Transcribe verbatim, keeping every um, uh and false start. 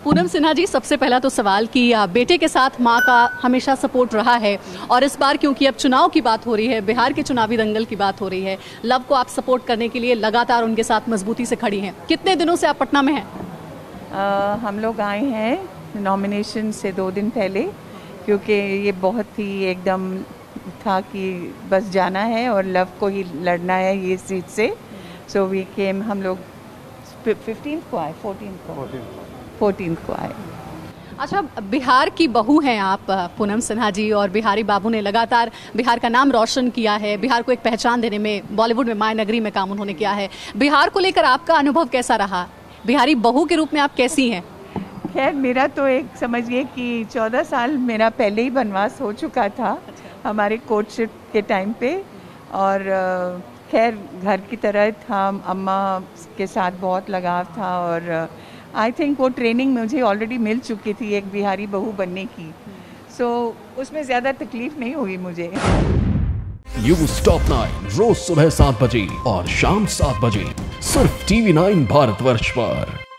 पूनम सिन्हा जी, सबसे पहला तो सवाल कि बेटे के साथ माँ का हमेशा सपोर्ट रहा है और इस बार क्योंकि अब चुनाव की बात हो रही है, बिहार के चुनावी दंगल की बात हो रही है, लव को आप सपोर्ट करने के लिए लगातार उनके साथ मजबूती से खड़ी हैं। कितने दिनों से आप पटना में हैं? आ, हम लोग आए हैं नॉमिनेशन से दो दिन पहले, क्योंकि ये बहुत ही एकदम था कि बस जाना है और लव को ही लड़ना है ये सीट से। सो वी केम, हम लोग फिफ्टीन को आए, फोर्टीन को फोर्टीन को आए। अच्छा, बिहार की बहू हैं आप पूनम सिन्हा जी, और बिहारी बाबू ने लगातार बिहार का नाम रोशन किया है, बिहार को एक पहचान देने में बॉलीवुड में माय नगरी में काम उन्होंने किया है। बिहार को लेकर आपका अनुभव कैसा रहा? बिहारी बहू के रूप में आप कैसी हैं? खैर, मेरा तो एक समझिए कि चौदह साल मेरा पहले ही वनवास हो चुका था। अच्छा। हमारे कोर्टशिप के टाइम पे, और खैर घर की तरह था, अम्मा के साथ बहुत लगाव था, और आई थिंक वो ट्रेनिंग मुझे ऑलरेडी मिल चुकी थी एक बिहारी बहू बनने की। सो so, उसमें ज़्यादा तकलीफ नहीं हुई मुझे। न्यूज़ टॉप नाइन रोज सुबह सात बजे और शाम सात बजे सिर्फ टीवी नाइन भारतवर्ष पर।